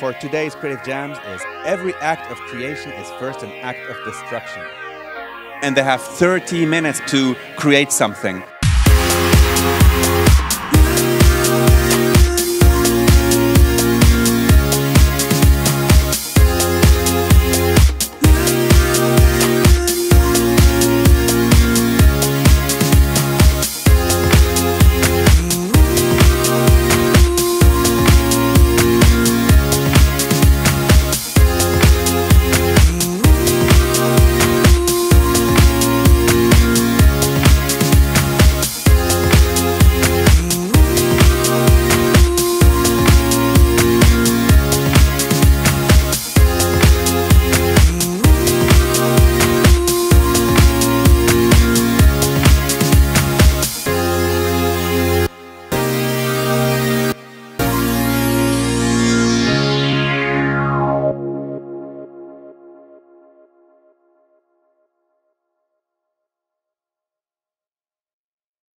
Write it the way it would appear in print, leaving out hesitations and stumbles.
for today's Creative Jams is every act of creation is first an act of destruction. And they have 30 minutes to create something.